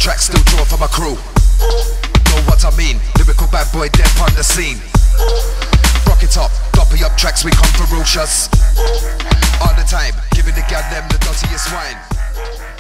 tracks, still draw for my crew. Know what I mean? Lyrical bad boy dead on the scene. Rock it up, copy up tracks, we come ferocious. All the time, giving the gal them the dirtiest wine.